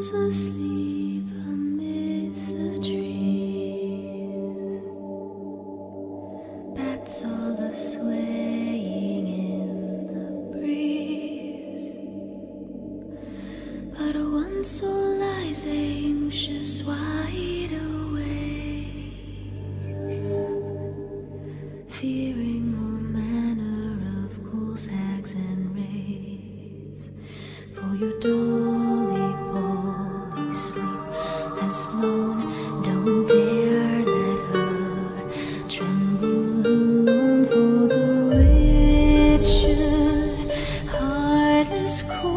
asleep amidst the trees. Bats all a swaying in the breeze. But one soul lies anxious, wide awake, fearing all manner of ghouls, hags, and wraiths. For your dolly sleep has flown, don't dare let her tremble alone, for the witcher, heartless, cold.